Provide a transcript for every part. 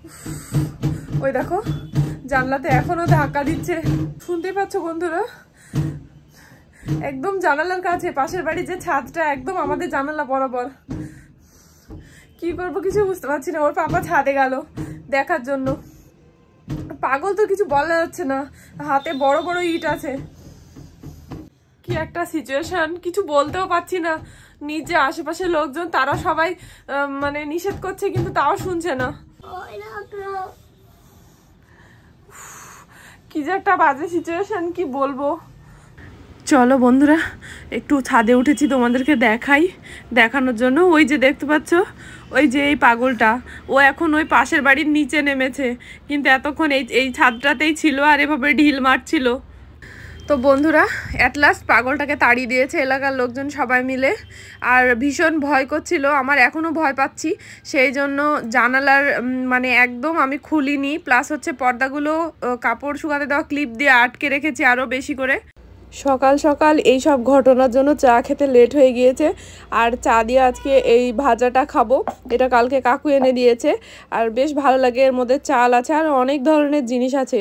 ওই দেখো জানলাতে এখনো ধাক্কা দিচ্ছে, শুনতে পাচ্ছ বন্ধুরা? একদম জানালার কাছে, পাশের বাড়ির যে ছাদটা একদম আমাদের জানালা বরাবর। কি করবো কিছু বুঝতে পারছি না। ওর পাপা ছাদে গেল দেখার জন্য। পাগল তো কিছু বলা যাচ্ছে না, হাতে বড় বড় ইট আছে। কি একটা সিচুয়েশন, কিছু বলতেও পারছি না। নিজে আশেপাশের লোকজন তারা সবাই মানে নিষেধ করছে, কিন্তু তাও শুনছে না। কি যে একটা বাজে সিচুয়েশন, কি বলবো। চলো বন্ধুরা একটু ছাদে উঠেছি তোমাদেরকে দেখানোর জন্য। ওই যে দেখতে পাচ্ছ, ওই যে এই পাগলটা, ও এখন ওই পাশের বাড়ির নিচে নেমেছে, কিন্তু এতক্ষণ এই ছাদটাতেই ছিল আর এভাবে ঢিল মারছিল। তো বন্ধুরা অ্যাট লাস্ট পাগলটাকে তাড়িয়ে দিয়েছে এলাকার লোকজন সবাই মিলে। আর ভীষণ ভয় করছিল, আমার এখনও ভয় পাচ্ছি। সেই জন্য জানালার মানে একদম আমি খুলিনি, প্লাস হচ্ছে পর্দাগুলো কাপড় শুকাতে দেওয়া ক্লিপ দিয়ে আটকে রেখেছি আরও বেশি করে। সকাল সকাল এই সব ঘটনার জন্য চা খেতে লেট হয়ে গিয়েছে। আর চা দিয়ে আজকে এই ভাজাটা খাবো, এটা কালকে কাকু এনে দিয়েছে। আর বেশ ভালো লাগে, এর মধ্যে চাল আছে আর অনেক ধরনের জিনিস আছে।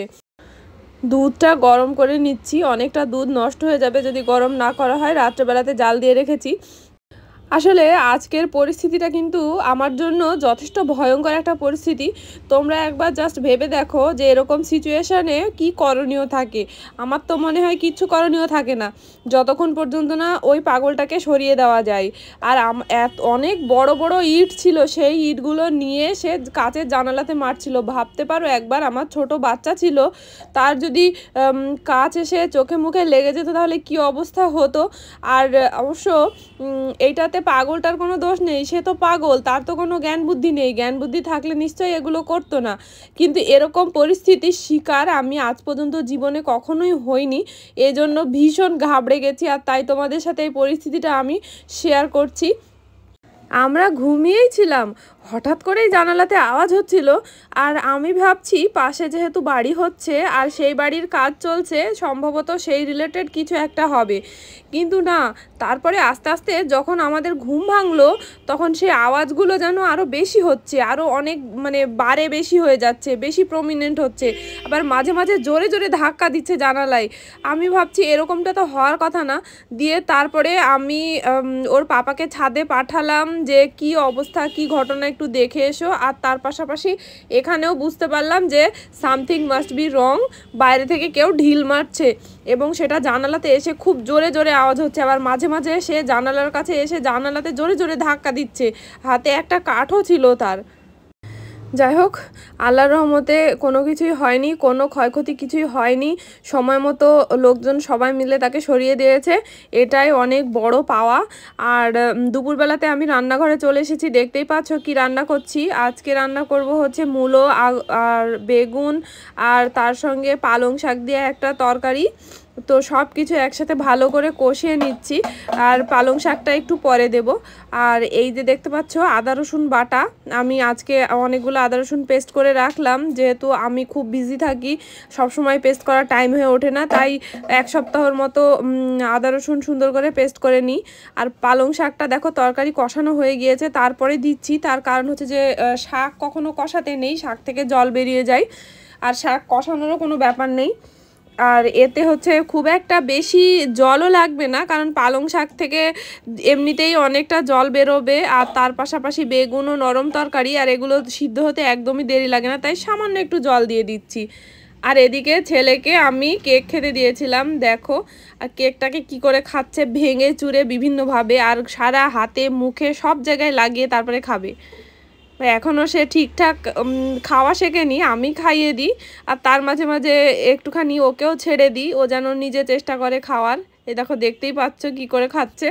দুধটা গরম করে নিচ্ছি, অনেকটা দুধ নষ্ট হয়ে যাবে যদি গরম না করা হয়। রাত্রেবেলাতে জাল দিয়ে রেখেছি। আসলে আজকের পরিস্থিতিটা কিন্তু আমার জন্য যথেষ্ট ভয়ঙ্কর একটা পরিস্থিতি। তোমরা একবার জাস্ট ভেবে দেখো যে এরকম সিচুয়েশানে কি করণীয় থাকে। আমার তো মনে হয় কিচ্ছু করণীয় থাকে না যতক্ষণ পর্যন্ত না ওই পাগলটাকে সরিয়ে দেওয়া যায়। আর অনেক বড় বড় ইট ছিল, সেই ইটগুলো নিয়ে সে কাচের জানালাতে মারছিল। ভাবতে পারো একবার আমার ছোট বাচ্চা ছিল, তার যদি কাচ এসে চোখে মুখে লেগে যেত তাহলে কি অবস্থা হতো। আর অবশ্য এইটাতে পাগলটার কোনো দোষ নেই, সে তো পাগল, তার তো কোনো জ্ঞান বুদ্ধি নেই। জ্ঞান বুদ্ধি থাকলে নিশ্চয়ই এগুলো করতো না। কিন্তু এরকম পরিস্থিতির শিকার আমি আজ পর্যন্ত জীবনে কখনোই হইনি, এজন্য ভীষণ ঘাবড়ে গেছি। আর তাই তোমাদের সাথে এই পরিস্থিতিটা আমি শেয়ার করছি। আমরা ঘুমিয়েই ছিলাম, হঠাৎ করেই জানালাতে আওয়াজ হচ্ছিল। আর আমি ভাবছি পাশে যেহেতু বাড়ি হচ্ছে আর সেই বাড়ির কাজ চলছে, সম্ভবত সেই রিলেটেড কিছু একটা হবে। কিন্তু না, তারপরে আস্তে আস্তে যখন আমাদের ঘুম ভাঙলো তখন সেই আওয়াজগুলো যেন আরও বেশি হচ্ছে, আরও অনেক মানে বারে বেশি হয়ে যাচ্ছে, বেশি প্রমিনেন্ট হচ্ছে। আবার মাঝে মাঝে জোরে জোরে ধাক্কা দিচ্ছে জানালায়। আমি ভাবছি এরকমটা তো হওয়ার কথা না। দিয়ে তারপরে আমি ওর পাপাকে ছাদে পাঠালাম যে কি অবস্থা, কি ঘটনা একটু দেখে এসো। আর তার পাশাপাশি এখানেও বুঝতে পারলাম যে সামথিং মাস্ট বি রং, বাইরে থেকে কেউ ঢিল মারছে এবং সেটা জানালাতে এসে খুব জোরে জোরে আওয়াজ হচ্ছে। আবার মাঝে মাঝে সে জানালার কাছে এসে জানালাতে জোরে জোরে ধাক্কা দিচ্ছে, হাতে একটা কাঠও ছিল তার। যাই হোক, আল্লাহর রহমতে কোনো কিছুই হয়নি, কোনো ক্ষয়ক্ষতি কিছুই হয়নি। সময় মতো লোকজন সবাই মিলে তাকে সরিয়ে দিয়েছে, এটাই অনেক বড় পাওয়া। আর দুপুরবেলাতে আমি রান্নাঘরে চলে এসেছি, দেখতেই পাচ্ছ কি রান্না করছি। আজকে রান্না করব হচ্ছে মূলো আর বেগুন, আর তার সঙ্গে পালং শাক দিয়ে একটা তরকারি। তো সব কিছু একসাথে ভালো করে কষিয়ে নিচ্ছি, আর পালং শাকটা একটু পরে দেব। আর এই যে দেখতে পাচ্ছ আদা রসুন বাটা, আমি আজকে অনেকগুলো আদা রসুন পেস্ট করে রাখলাম, যেহেতু আমি খুব বিজি থাকি, সব সময় পেস্ট করার টাইম হয়ে ওঠে না, তাই এক সপ্তাহের মতো আদা রসুন সুন্দর করে পেস্ট করে নিই। আর পালং শাকটা দেখো তরকারি কষানো হয়ে গিয়েছে, তারপরে দিচ্ছি। তার কারণ হচ্ছে যে শাক কখনো কষাতে নেই, শাক থেকে জল বেরিয়ে যায়, আর শাক কষানোরও কোনো ব্যাপার নেই। আর এতে হচ্ছে খুব একটা বেশি জলও লাগবে না, কারণ পালং শাক থেকে এমনিতেই অনেকটা জল বেরোবে। আর তার পাশাপাশি বেগুনও নরম তরকারি, আর এগুলো সিদ্ধ হতে একদমই দেরি লাগে না, তাই সামান্য একটু জল দিয়ে দিচ্ছি। আর এদিকে ছেলেকে আমি কেক খেতে দিয়েছিলাম, দেখো আর কেকটাকে কি করে খাচ্ছে, ভেঙে চুরে বিভিন্নভাবে, আর সারা হাতে মুখে সব জায়গায় লাগিয়ে তারপরে খাবে। এখনও সে ঠিকঠাক খাওয়া শেখেনি, আমি খাইয়ে দিই। আর তার মাঝে মাঝে একটুখানি ওকেও ছেড়ে দিই, ও যেন নিজে চেষ্টা করে খাওয়ার। এ দেখো দেখতেই পাচ্ছ কি করে খাচ্ছে।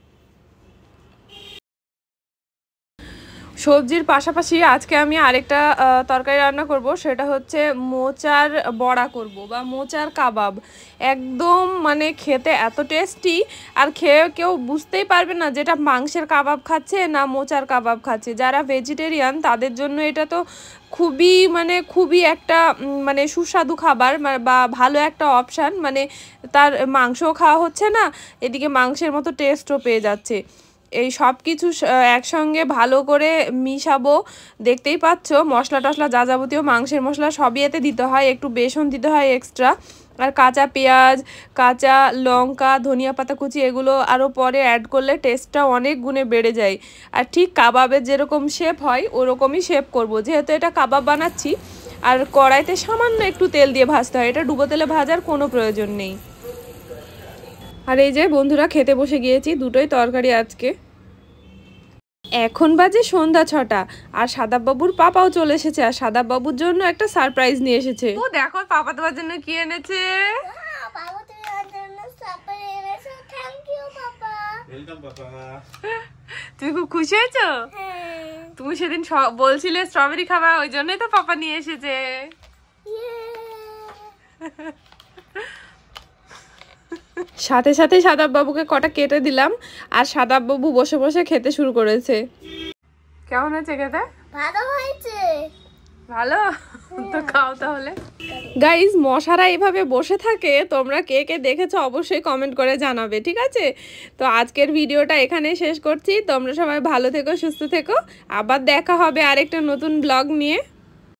সবজির পাশাপাশি আজকে আমি আরেকটা তরকারি রান্না করব, সেটা হচ্ছে মোচার বড়া করব বা মোচার কাবাব। একদম মানে খেতে এত টেস্টি, আর খেয়ে কেউ বুঝতেই পারবে না যেটা মাংসের কাবাব খাচ্ছে না মোচার কাবাব খাচ্ছে। যারা ভেজিটেরিয়ান তাদের জন্য এটা তো খুবই একটা মানে সুস্বাদু খাবার বা ভালো একটা অপশান। মানে তার মাংসও খাওয়া হচ্ছে না, এদিকে মাংসের মতো টেস্টও পেয়ে যাচ্ছে। এই সব কিছু একসঙ্গে ভালো করে মিশাবো। দেখতেই পাচ্ছ মশলা টশলা যা যাবতীয় মাংসের মশলা সবই এতে দিতে হয়, একটু বেসন দিতে হয় এক্সট্রা, আর কাঁচা পেঁয়াজ, কাঁচা লঙ্কা, ধনিয়া পাতা কুচি এগুলো আরও পরে অ্যাড করলে টেস্টটা অনেক গুণে বেড়ে যায়। আর ঠিক কাবাবের যেরকম শেপ হয় ওরকমই শেপ করব, যেহেতু এটা কাবাব বানাচ্ছি। আর কড়াইতে সামান্য একটু তেল দিয়ে ভাজতে হয়, এটা ডুবো তেলে ভাজার কোনো প্রয়োজন নেই। আর এই যে বন্ধুরা খেতে বসে গিয়েছি, দুটোই তরকারি আজকে। এখন বাজে সন্ধ্যা 6টা, আর সাদাববাবুর পাপাও চলে এসেছে, আর সাদাববাবুর জন্য একটা সারপ্রাইজ নিয়ে এসেছে। ও দেখো পাপা তোমার জন্য কি এনেছে। তুমি খুব খুশি হয়েছো? তুমি সেদিন বলছিলে স্ট্রবেরি খাবা, ওই জন্যই তো পাপা নিয়ে এসেছে। সাথে সাথে সাদাববাবুকে কটা কেটে দিলাম, আর সাদাববাবু বসে বসে খেতে শুরু করেছে। কেমন হয়েছে খেতে? ভালো হয়েছে। ভালো তো খাও তাহলে। গাইজ মশারা এইভাবে বসে থাকে, তোমরা কে কে দেখেছো অবশ্যই কমেন্ট করে জানাবে, ঠিক আছে? তো আজকের ভিডিওটা এখানে শেষ করছি। তোমরা সবাই ভালো থেকো, সুস্থ থেকো, আবার দেখা হবে আরেকটা নতুন ব্লগ নিয়ে।